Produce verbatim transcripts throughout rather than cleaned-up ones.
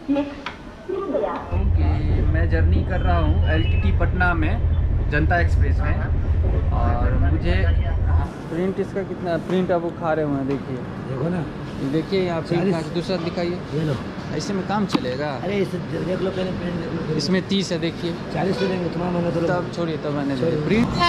कि मैं जर्नी कर रहा हूँ एलटीटी पटना में जनता एक्सप्रेस में, और मुझे प्रिंट इसका कितना प्रिंट अब वो खा रहे हुए हैं, देखिए देखो ना, देखिए यहाँ पे दूसरा दिखाइए, ये लो, ऐसे में काम चलेगा। अरे इसे देख लो पहले, प्रिंट देख लो, इसमें तीस है, देखिए चालीस पे देंगे तुम्हारा मैंने तो तब छोड़िए, तब मैंने छोड़िए। प्रिंट।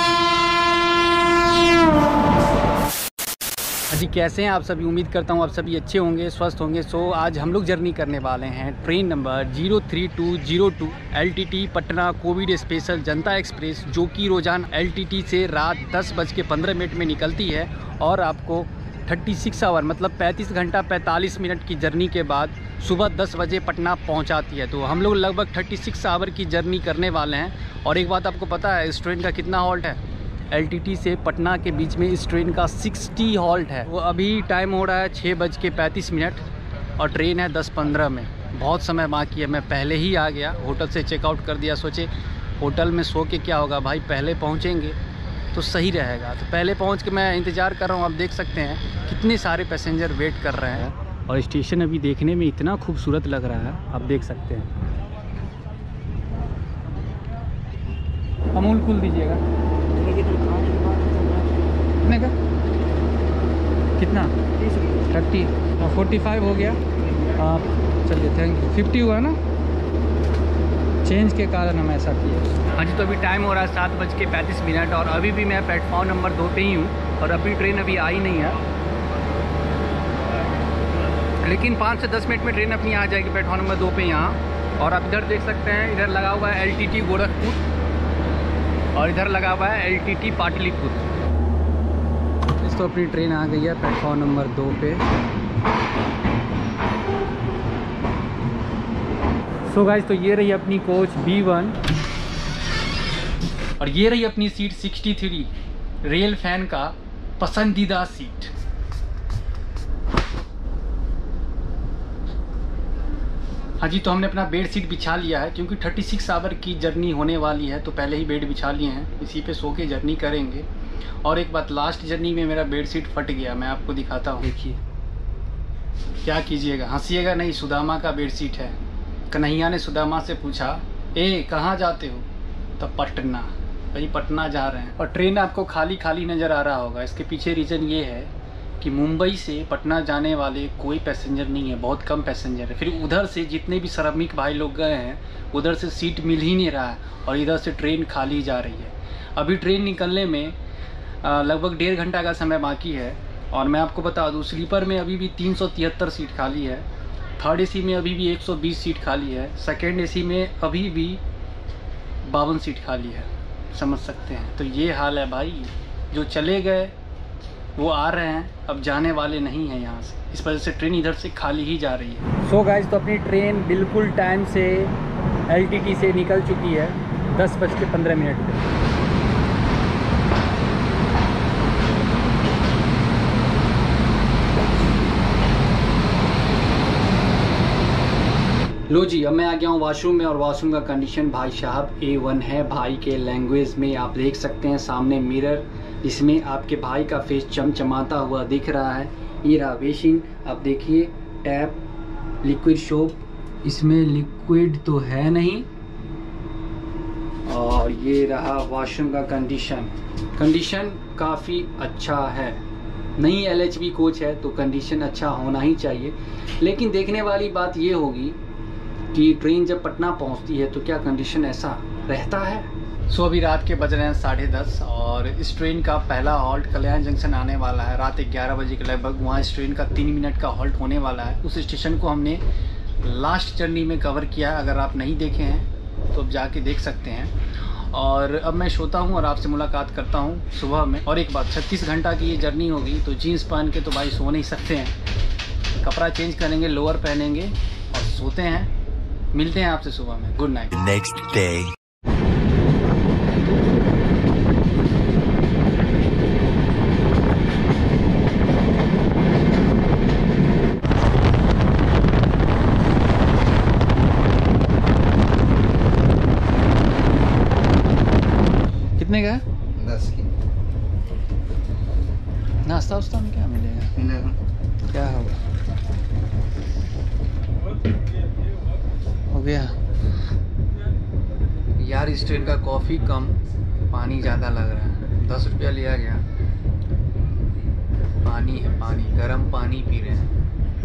जी कैसे हैं आप सभी, उम्मीद करता हूँ आप सभी अच्छे होंगे, स्वस्थ होंगे। सो आज हम लोग जर्नी करने वाले हैं train number zero three two zero two LTT Patna covid special Janata express, जो कि रोजाना एलटीटी से रात दस बज के पंद्रह मिनट में निकलती है और आपको छत्तीस आवर मतलब पैंतीस घंटा पैंतालीस मिनट की जर्नी के बाद सुबह दस बजे पटना पहुंचाती है। तो हम लोग लगभग छत्तीस आवर की जर्नी करने वाले हैं। और एक बात आपको पता है इस ट्रेन का कितना हॉल्ट है? एलटीटी से पटना के बीच में इस ट्रेन का साठ हॉल्ट है। वो अभी टाइम हो रहा है छः बज के पैंतीस मिनट और ट्रेन है दस पंद्रह में। बहुत समय बाकी है, मैं पहले ही आ गया, होटल से चेकआउट कर दिया। सोचे होटल में सो के क्या होगा भाई, पहले पहुंचेंगे तो सही रहेगा। तो पहले पहुंच के मैं इंतज़ार कर रहा हूं। आप देख सकते हैं कितने सारे पैसेंजर वेट कर रहे हैं और स्टेशन अभी देखने में इतना खूबसूरत लग रहा है, आप देख सकते हैं। अमूल कुल दीजिएगा, कितने का? कितना? थर्टी फोर्टी फाइव हो गया। आप चलिए, थैंक यू। फिफ्टी हुआ ना, चेंज के कारण हम ऐसा किए। हाँ जी, तो अभी टाइम हो रहा है सात बज के पैंतीस मिनट और अभी भी मैं प्लेटफॉर्म नंबर दो पे ही हूँ और अभी ट्रेन अभी आई नहीं है, लेकिन पाँच से दस मिनट में ट्रेन अपनी आ जाएगी प्लेटफॉर्म नंबर दो पे यहाँ। और आप इधर देख सकते हैं, इधर लगा हुआ है एलटीटी गोरखपुर और इधर लगा हुआ है एलटीटी पाटलिपुत्र। इस तो अपनी ट्रेन आ गई है प्लेटफॉर्म नंबर दो पे। सो गाइस, तो ये रही अपनी कोच बी वन और ये रही अपनी सीट तिरसठ, रेल फैन का पसंदीदा सीट। हाँ जी, तो हमने अपना बेड सीट बिछा लिया है क्योंकि छत्तीस आवर की जर्नी होने वाली है, तो पहले ही बेड बिछा लिए हैं, इसी पे सो के जर्नी करेंगे। और एक बात, लास्ट जर्नी में मेरा बेड सीट फट गया, मैं आपको दिखाता हूँ, देखिए। क्या कीजिएगा, हंसीएगा नहीं, सुदामा का बेड सीट है। कन्हैया ने सुदामा से पूछा, ए कहाँ जाते हो? तो पटना। भाई पटना जा रहे हैं और ट्रेन आपको खाली खाली नज़र आ रहा होगा। इसके पीछे रीज़न ये है कि मुंबई से पटना जाने वाले कोई पैसेंजर नहीं है, बहुत कम पैसेंजर है। फिर उधर से जितने भी श्रमिक भाई लोग गए हैं, उधर से सीट मिल ही नहीं रहा है और इधर से ट्रेन खाली जा रही है। अभी ट्रेन निकलने में लगभग डेढ़ घंटा का समय बाकी है। और मैं आपको बता दूँ, स्लीपर में अभी भी तीन सौ तिहत्तर सीट खाली है, थर्ड एसी में अभी भी एक सौ बीस सीट खाली है, सेकेंड एसी में अभी भी बावन सीट खाली है। समझ सकते हैं, तो ये हाल है भाई। जो चले गए वो आ रहे हैं, अब जाने वाले नहीं हैं यहाँ से, इस वजह से ट्रेन इधर से खाली ही जा रही है। सो गाइस, तो अपनी ट्रेन बिल्कुल टाइम से एलटीटी से निकल चुकी है दस बज के पंद्रह मिनट पर। लो जी, अब मैं आ गया हूँ वॉशरूम में और वॉशरूम का कंडीशन भाई साहब ए वन है। भाई के लैंग्वेज में आप देख सकते हैं, सामने मिरर, इसमें आपके भाई का फेस चमचमाता हुआ दिख रहा है। ये रहा बेसिन, आप देखिए, टैप, लिक्विड सोप, इसमें लिक्विड तो है नहीं। और ये रहा वॉशरूम का कंडीशन। कंडीशन काफ़ी अच्छा है, नई एलएचबी कोच है तो कंडीशन अच्छा होना ही चाहिए। लेकिन देखने वाली बात ये होगी कि ट्रेन जब पटना पहुंचती है तो क्या कंडीशन ऐसा रहता है। सो अभी रात के बज रहे हैं साढ़े दस और इस ट्रेन का पहला हॉल्ट कल्याण जंक्शन आने वाला है रात ग्यारह बजे के लगभग। वहाँ इस ट्रेन का तीन मिनट का हॉल्ट होने वाला है। उस स्टेशन को हमने लास्ट जर्नी में कवर किया है, अगर आप नहीं देखे हैं तो अब जाके देख सकते हैं। और अब मैं सोता हूँ और आपसे मुलाकात करता हूँ सुबह में। और एक बात, छत्तीस घंटा की ये जर्नी होगी तो जीन्स पहन के तो भाई सो नहीं सकते हैं, कपड़ा चेंज करेंगे, लोअर पहनेंगे और सोते हैं। मिलते हैं आपसे सुबह में। Good night. Next day. कितने का? दस की। नाश्ता उस्ता में क्या मिलेगा? मिलेगा। क्या होगा? गया यार। इस ट्रेन का कॉफ़ी कम, पानी ज़्यादा लग रहा है। दस रुपया लिया गया। पानी है, पानी, गर्म पानी पी रहे हैं।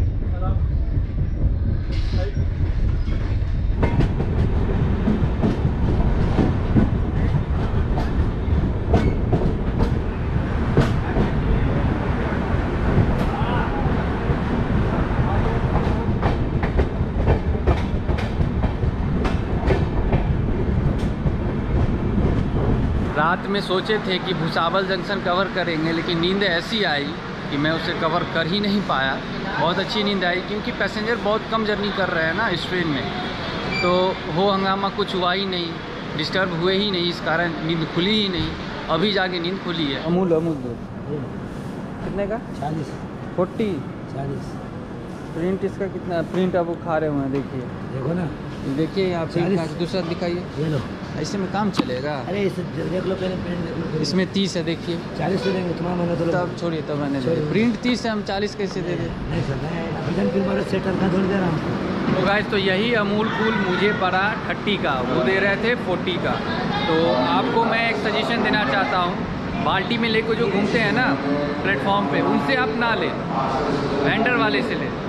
रात में सोचे थे कि भुसावल जंक्शन कवर करेंगे, लेकिन नींद ऐसी आई कि मैं उसे कवर कर ही नहीं पाया। बहुत अच्छी नींद आई क्योंकि पैसेंजर बहुत कम जर्नी कर रहे हैं ना इस ट्रेन में, तो हो हंगामा कुछ हुआ ही नहीं, डिस्टर्ब हुए ही नहीं, इस कारण नींद खुली ही नहीं। अभी जाके नींद खुली है। अमूल अमूल दूध कितने का? चालीस। फोर्टी चालीस। प्रिंट इसका कितना? प्रिंट अब वो खा रहे हुए हैं, देखिए देखो ना, देखिए यहाँ पे दूसरा दिखाइए। ये लो, ऐसे में काम चलेगा? अरे इसे देख लो पहले, प्रिंट देख लो। इसमें तीस है, देखिए। चालीस दे देंगे तुम्हारा, मैंने तो तब छोड़िए, तब मैंने दे दिया। प्रिंट तीस है, हम चालीस कैसे दे दें? नहीं सर, मैं अभिजन फिल्म वाले सेटर का थोड़ी दे रहा हूँ। तो गाइस, तो यही अमूल कूल मुझे पड़ा थर्टी का, वो दे रहे थे फोर्टी का। तो आपको मैं एक सजेशन देना चाहता हूँ, बाल्टी में लेकर जो घूमते हैं ना प्लेटफॉर्म पे, उनसे आप ना लें, वेंडर वाले से लें।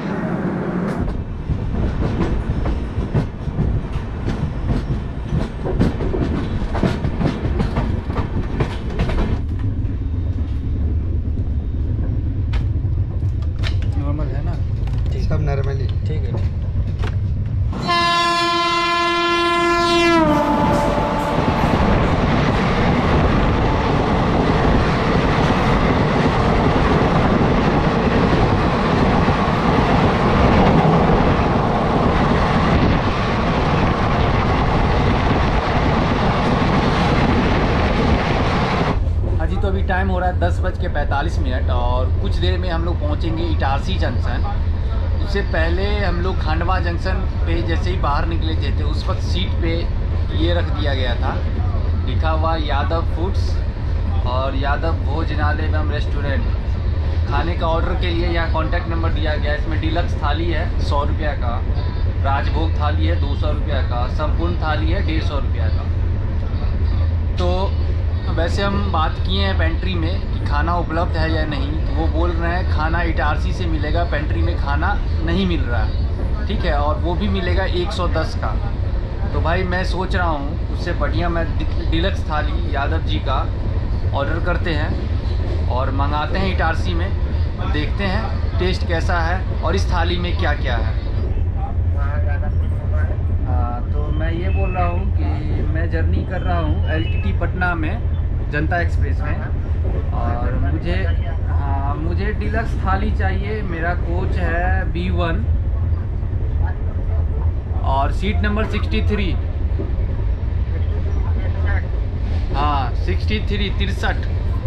नॉर्मल है ना? सब नॉर्मली ठीक है। तो अभी टाइम हो रहा है दस बज के पैंतालीस मिनट और कुछ देर में हम लोग पहुंचेंगे इटारसी जंक्शन। उससे पहले हम लोग खंडवा जंक्शन पे जैसे ही बाहर निकले थे, तो उस वक्त सीट पे ये रख दिया गया था, लिखा हुआ यादव फूड्स और यादव भोजनालय एवं रेस्टोरेंट। खाने का ऑर्डर के लिए यहाँ कॉन्टैक्ट नंबर दिया गया। इसमें डिलक्स थाली है सौ रुपया का, राजभोग थाली है दो सौ रुपया का, संपूर्ण थाली है डेढ़ सौ रुपया का। तो वैसे हम बात किए हैं पेंट्री में कि खाना उपलब्ध है या नहीं, तो वो बोल रहे हैं खाना इटारसी से मिलेगा, पेंट्री में खाना नहीं मिल रहा है, ठीक है, और वो भी मिलेगा एक सौ दस का। तो भाई मैं सोच रहा हूँ उससे बढ़िया मैं डिलक्स थाली यादव जी का ऑर्डर करते हैं और मंगाते हैं इटारसी में, देखते हैं टेस्ट कैसा है और इस थाली में क्या क्या है। हाँ, तो मैं ये बोल रहा हूँ कि मैं जर्नी कर रहा हूँ एल टी टी पटना में जनता एक्सप्रेस में, और मुझे हाँ मुझे डिलक्स थाली चाहिए। मेरा कोच है बी वन और सीट नंबर सिक्सटी थ्री। हाँ सिक्सटी थ्री तिरसठ।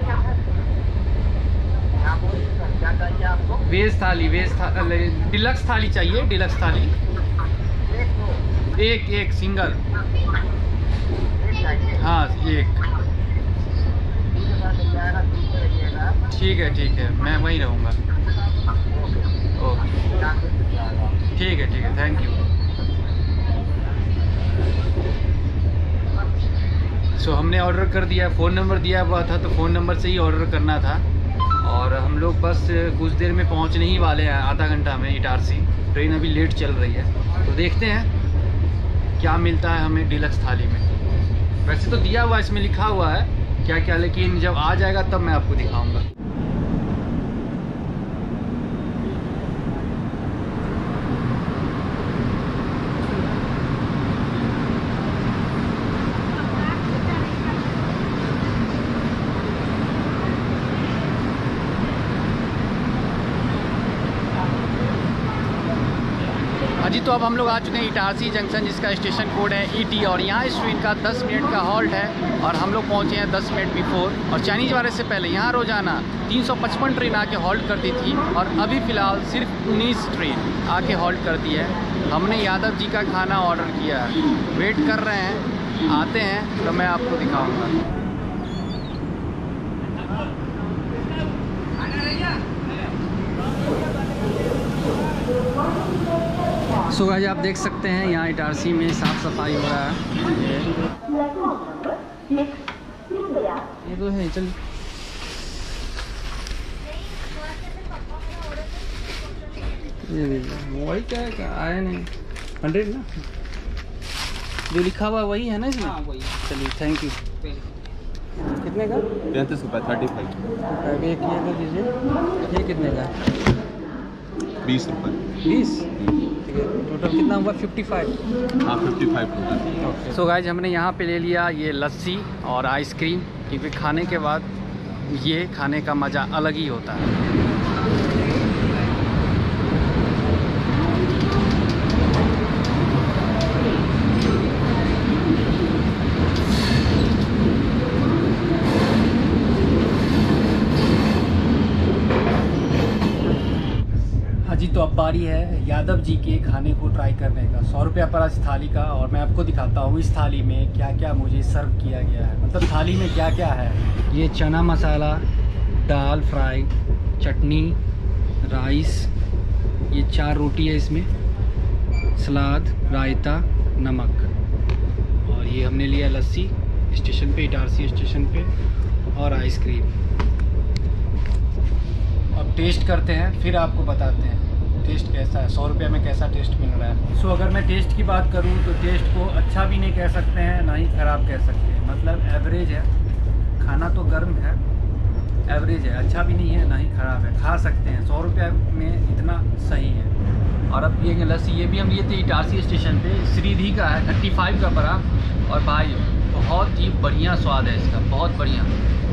वेज थाली, वेज थाली, डिलक्स थाली चाहिए, डिलक्स थाली एक एक सिंगल। हाँ एक, ठीक है ठीक है, मैं वहीं रहूँगा। ओके ठीक है ठीक है, थैंक यू। सो so, हमने ऑर्डर कर दिया, फ़ोन नंबर दिया हुआ था तो फ़ोन नंबर से ही ऑर्डर करना था। और हम लोग बस कुछ देर में पहुंचने ही वाले हैं, आधा घंटा में इटारसी। ट्रेन अभी लेट चल रही है, तो देखते हैं क्या मिलता है हमें डिलक्स थाली में। वैसे तो दिया हुआ, इसमें लिखा हुआ है क्या क्या, लेकिन जब आ जाएगा तब मैं आपको दिखाऊंगा। जी तो अब हम लोग आ चुके हैं इटारसी जंक्शन, जिसका स्टेशन कोड है ई टी, और यहाँ इस ट्रेन का दस मिनट का हॉल्ट है और हम लोग पहुँचे हैं दस मिनट बिफोर। और चाइनीज़ वाले से पहले यहाँ रोज़ाना तीन सौ पचपन ट्रेन आके हॉल्ट करती थी और अभी फ़िलहाल सिर्फ उन्नीस ट्रेन आके हॉल्ट करती है। हमने यादव जी का खाना ऑर्डर किया है, वेट कर रहे हैं, आते हैं तो मैं आपको दिखाऊँगा। सो गाइस आप देख सकते हैं यहाँ इटारसी में साफ़ सफाई हो रहा है। ये तो है, चल ये मोबाइल क्या है, आया नहीं। हंड्रेड ना जो लिखा हुआ वही है ना इसमें? हाँ वही। चलिए थैंक यू। कितने का? पैंतीस रुपये थर्टी फाइव। एक ये तो दीजिए। ये कितने का? बीस रुपये। बीस ठीक है। टोटल कितना हुआ? Fifty five. हाँ fifty five total. So guys हमने यहाँ पे ले लिया ये लस्सी और आइसक्रीम, क्योंकि खाने के बाद ये खाने का मज़ा अलग ही होता है। जी तो अब बारी है यादव जी के खाने को ट्राई करने का। सौ रुपया पड़ा इस थाली का, और मैं आपको दिखाता हूँ इस थाली में क्या क्या मुझे सर्व किया गया है। मतलब थाली में क्या क्या है। ये चना मसाला, दाल फ्राई, चटनी, राइस, ये चार रोटी है इसमें, सलाद, रायता, नमक, और ये हमने लिया लस्सी स्टेशन पे, इटारसी स्टेशन पे, और आइसक्रीम। अब टेस्ट करते हैं, फिर आपको बताते हैं टेस्ट कैसा है, सौ रुपये में कैसा टेस्ट मिल रहा है। सो so, अगर मैं टेस्ट की बात करूं तो टेस्ट को अच्छा भी नहीं कह सकते हैं, ना ही ख़राब कह सकते हैं। मतलब एवरेज है, खाना तो गर्म है, एवरेज है, अच्छा भी नहीं है ना ही ख़राब है, खा सकते हैं। सौ रुपये में इतना सही है। और अब ये लस्सी ये भी हम लिए थे इटारसी स्टेशन पे, श्रीधी का है, थर्टी फाइव का पड़ा। और भाई बहुत ही बढ़िया स्वाद है इसका, बहुत बढ़िया।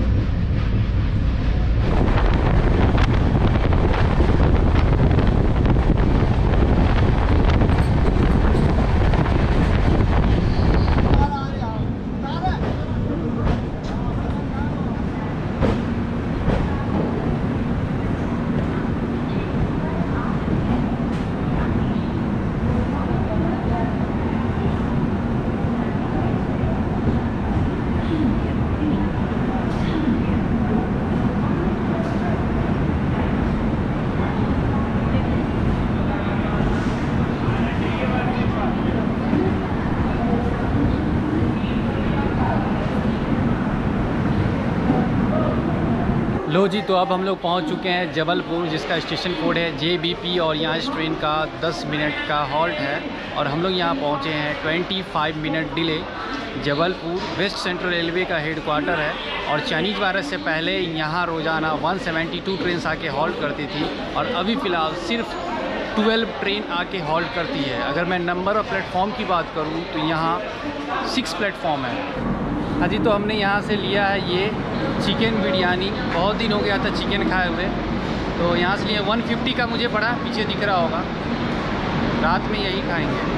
लो जी, तो अब हम लोग पहुंच चुके हैं जबलपुर, जिसका स्टेशन कोड है जे बी पी, और यहाँ इस ट्रेन का दस मिनट का हॉल्ट है। और हम लोग यहाँ पहुँचे हैं पच्चीस minute delay. Jabalpur west central railway का हेड क्वार्टर है, और चाइनीज वायरस से पहले यहाँ रोज़ाना एक सौ बहत्तर ट्रेन आके हॉल्ट करती थी, और अभी फ़िलहाल सिर्फ बारह ट्रेन आके हॉल्ट करती है। अगर मैं नंबर ऑफ़ प्लेटफॉर्म की बात करूँ तो यहाँ सिक्स प्लेटफॉर्म है। हाँ जी, तो हमने यहाँ से लिया है ये चिकन बिरयानी। बहुत दिन हो गया था चिकन खाए हुए, तो यहाँ से लिए एक सौ पचास का मुझे पड़ा, पीछे दिख रहा होगा। रात में यही खाएंगे।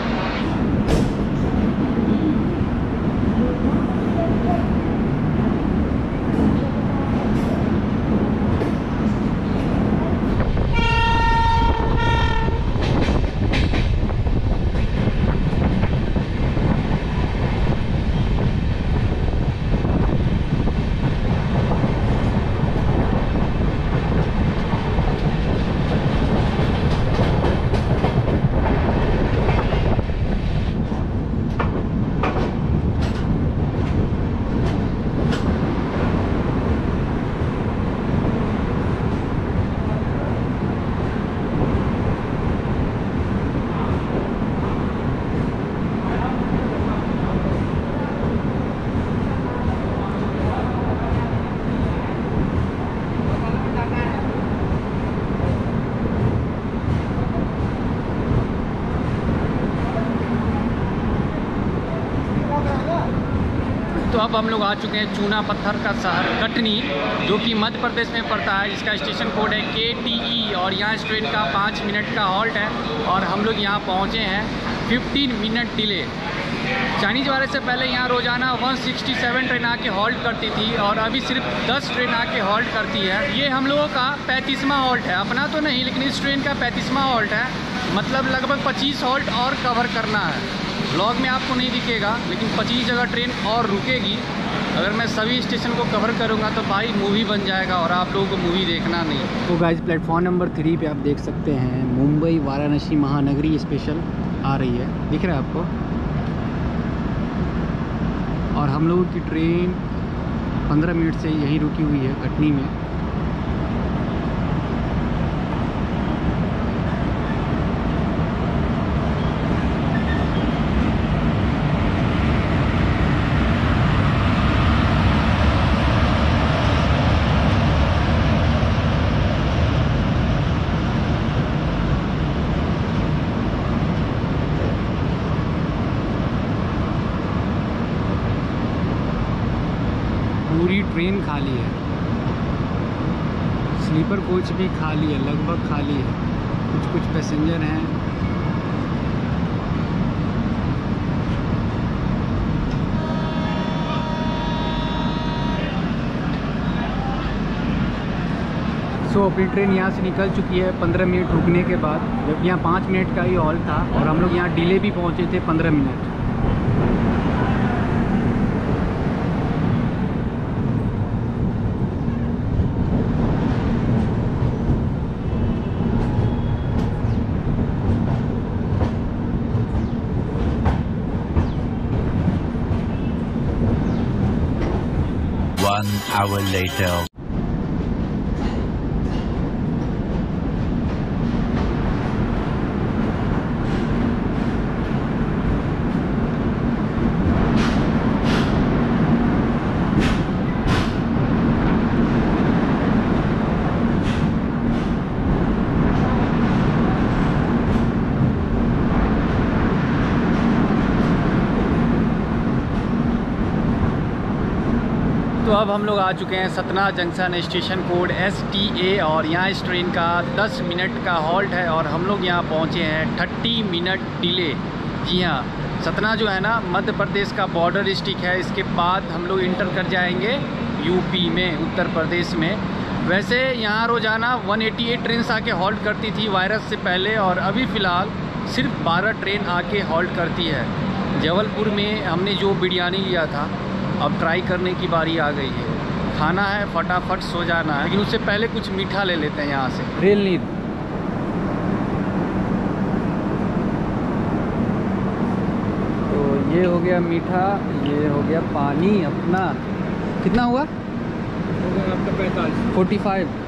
तो अब हम लोग आ चुके हैं चूना पत्थर का शहर कटनी, जो कि मध्य प्रदेश में पड़ता है। इसका स्टेशन कोड है के टी ई, और यहाँ इस ट्रेन का पाँच मिनट का हॉल्ट है, और हम लोग यहाँ पहुँचे हैं पंद्रह मिनट डिले। चाइनीज वायरस से पहले यहाँ रोजाना एक सौ सरसठ ट्रेन आके हॉल्ट करती थी, और अभी सिर्फ दस ट्रेन आके हॉल्ट करती है। ये हम लोगों का पैंतीसवां हॉल्ट है, अपना तो नहीं, लेकिन इस ट्रेन का पैंतीसवां हॉल्ट है। मतलब लगभग पच्चीस हॉल्ट और कवर करना है। ब्लॉग में आपको नहीं दिखेगा, लेकिन पच्चीस जगह ट्रेन और रुकेगी। अगर मैं सभी स्टेशन को कवर करूँगा तो भाई मूवी बन जाएगा और आप लोगों को मूवी देखना नहीं। तो गाइस प्लेटफॉर्म नंबर थ्री पे आप देख सकते हैं मुंबई वाराणसी महानगरी स्पेशल आ रही है, दिख रहा है आपको। और हम लोगों की ट्रेन पंद्रह मिनट से यहीं रुकी हुई है कटनी में। पूरी ट्रेन खाली है, स्लीपर कोच भी खाली है, लगभग खाली है, कुछ कुछ पैसेंजर हैं। सो अपनी ट्रेन यहाँ से निकल चुकी है पंद्रह मिनट रुकने के बाद, जबकि यहाँ पाँच मिनट का ही हॉल्ट था और हम लोग यहाँ डिले भी पहुँचे थे पंद्रह मिनट। One hour later. तो अब हम लोग आ चुके हैं Satna junction, station code S T A, और यहाँ इस ट्रेन का दस मिनट का हॉल्ट है और हम लोग यहाँ पहुँचे हैं तीस मिनट डिले। जी हाँ, सतना जो है ना मध्य प्रदेश का बॉर्डर डिस्ट्रिक्ट है। इसके बाद हम लोग इंटर कर जाएंगे यूपी में, उत्तर प्रदेश में। वैसे यहाँ रोज़ाना एक सौ अट्ठासी ट्रेन आके हॉल्ट करती थी वायरस से पहले, और अभी फ़िलहाल सिर्फ बारह ट्रेन आके हॉल्ट करती है। जबलपुर में हमने जो बिरयानी लिया था, अब ट्राई करने की बारी आ गई है। खाना है, फटाफट सो जाना है, लेकिन उससे पहले कुछ मीठा ले लेते हैं यहाँ से। रेल नींद। तो ये हो गया मीठा, ये हो गया पानी अपना। कितना हुआ? हो गया आपका पैंतालीस फोर्टी फाइव।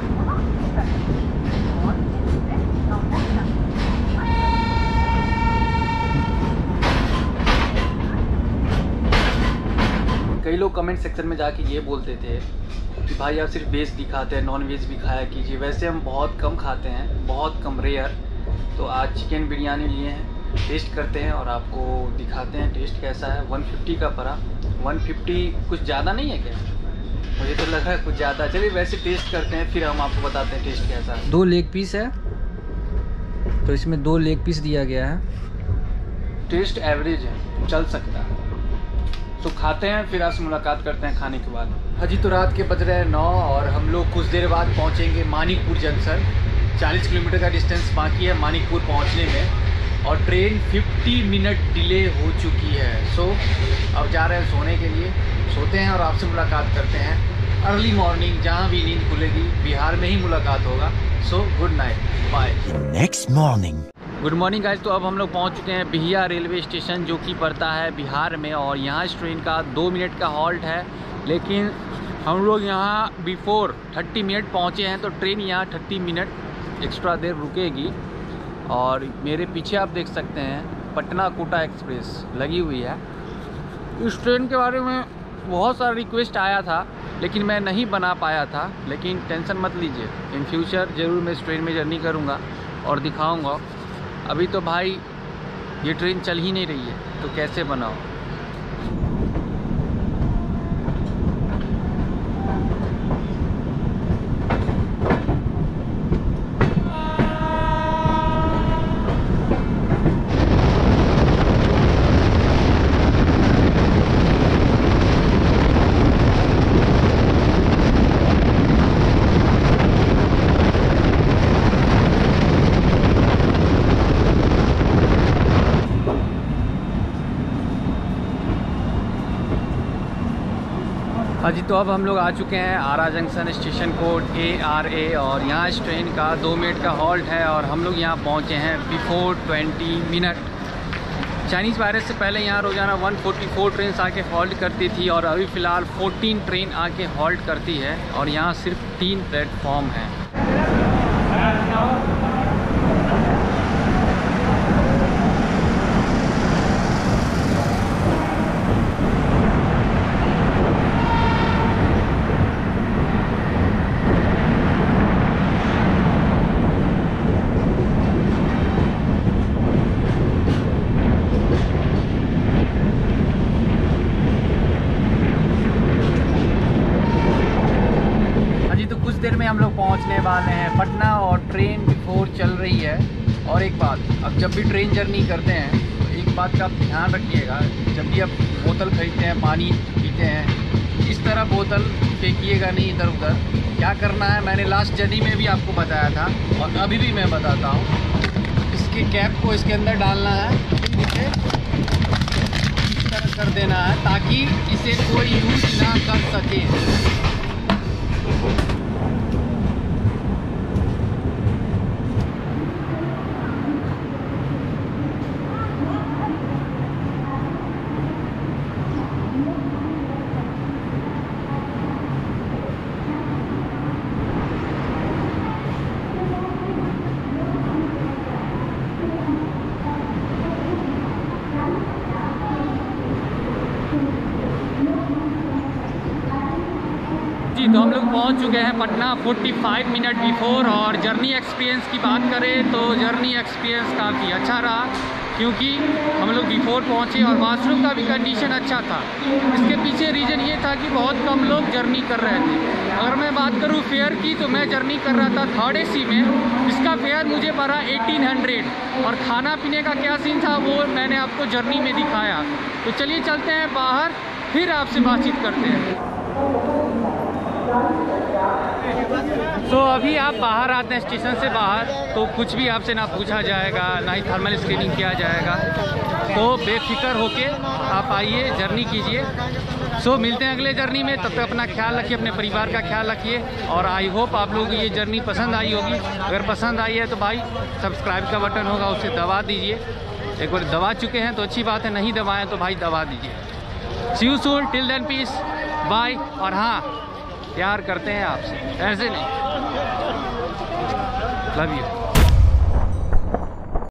कई लोग कमेंट सेक्शन में जाके ये बोलते थे कि भाई आप सिर्फ वेज दिखाते हैं, नॉन वेज भी खाया कीजिए। वैसे हम बहुत कम खाते हैं, बहुत कम, रेयर। तो आज चिकन बिरयानी लिए हैं, टेस्ट करते हैं और आपको दिखाते हैं टेस्ट कैसा है। एक सौ पचास का पड़ा। एक सौ पचास कुछ ज़्यादा नहीं है क्या? मुझे तो लगा कुछ ज़्यादा। चलिए वैसे टेस्ट करते हैं, फिर हम आपको बताते हैं टेस्ट कैसा है। दो लेग पीस है, तो इसमें दो लेग पीस दिया गया है। टेस्ट एवरेज है, चल सकता है। तो खाते हैं, फिर आपसे मुलाकात करते हैं खाने के बाद। हाजी तो रात के बज रहे हैं नौ और हम लोग कुछ देर बाद पहुंचेंगे मानिकपुर जंक्शन। चालीस किलोमीटर का डिस्टेंस बाकी है मानिकपुर पहुंचने में, और ट्रेन पचास मिनट डिले हो चुकी है। सो अब जा रहे हैं सोने के लिए, सोते हैं और आपसे मुलाकात करते हैं अर्ली मॉर्निंग, जहाँ भी नींद खुलेगी बिहार में ही मुलाकात होगा। So good night, bye. Next morning. Good morning guys. तो अब हम लोग पहुंच चुके हैं बिहिया रेलवे स्टेशन, जो कि पड़ता है बिहार में, और यहाँ इस ट्रेन का दो मिनट का हॉल्ट है। लेकिन हम लोग यहाँ बिफोर तीस मिनट पहुँचे हैं, तो ट्रेन यहाँ तीस मिनट एक्स्ट्रा देर रुकेगी। और मेरे पीछे आप देख सकते हैं पटना कोटा एक्सप्रेस लगी हुई है। इस ट्रेन के बारे में बहुत सारा रिक्वेस्ट आया था, लेकिन मैं नहीं बना पाया था। लेकिन टेंशन मत लीजिए, इन फ्यूचर ज़रूर मैं इस ट्रेन में जर्नी करूँगा और दिखाऊँगा। अभी तो भाई ये ट्रेन चल ही नहीं रही है, तो कैसे बनाओ। हाँ जी, तो अब हम लोग आ चुके हैं Ara junction, station code A R A, और यहाँ इस ट्रेन का दो मिनट का हॉल्ट है और हम लोग यहाँ पहुँचे हैं before twenty minute. Chinese virus से पहले यहाँ रोज़ाना एक सौ चौवालीस ट्रेन आके हॉल्ट करती थी और अभी फ़िलहाल चौदह ट्रेन आके हॉल्ट करती है और यहाँ सिर्फ तीन प्लेटफॉर्म हैं। देर में हम लोग पहुंचने वाले हैं पटना और ट्रेन बिफोर चल रही है। और एक बात, अब जब भी ट्रेन जर्नी करते हैं तो एक बात का आप ध्यान रखिएगा, जब भी आप बोतल खरीदते हैं, पानी पीते हैं, इस तरह बोतल फेंकिएगा नहीं इधर उधर। क्या करना है मैंने लास्ट जर्नी में भी आपको बताया था और अभी भी मैं बताता हूँ। इसके कैप को इसके अंदर डालना है, इसे इस तरह कर देना है ताकि इसे कोई यूज ना कर सके। जी, तो हम लोग पहुंच चुके हैं पटना पैंतालीस मिनट बिफोर। और जर्नी एक्सपीरियंस की बात करें तो जर्नी एक्सपीरियंस काफ़ी अच्छा रहा, क्योंकि हम लोग बिफोर पहुंचे और वाशरूम का भी कंडीशन अच्छा था। इसके पीछे रीज़न ये था कि बहुत कम लोग जर्नी कर रहे थे। अगर मैं बात करूं फेयर की, तो मैं जर्नी कर रहा था थर्ड ए सी में, इसका फेयर मुझे पड़ा अठारह सौ। और खाना पीने का क्या सीन था वो मैंने आपको जर्नी में दिखाया। तो चलिए चलते हैं बाहर, फिर आपसे बातचीत करते हैं। तो so, अभी आप बाहर आते हैं स्टेशन से बाहर, तो कुछ भी आपसे ना पूछा जाएगा, ना ही थर्मल स्क्रीनिंग किया जाएगा। तो बेफिक्र होके आप आइए, जर्नी कीजिए। सो so, मिलते हैं अगले जर्नी में। तब तक अपना ख्याल रखिए, अपने परिवार का ख्याल रखिए। और आई होप आप लोगों को ये जर्नी पसंद आई होगी। अगर पसंद आई है तो भाई सब्सक्राइब का बटन होगा, उसे दबा दीजिए। एक बार दबा चुके हैं तो अच्छी बात है, नहीं दबाएं तो भाई दबा दीजिए। See you soon, till then peace, bye. और हाँ, प्यार करते हैं आपसे, ऐसे नहीं। Love you.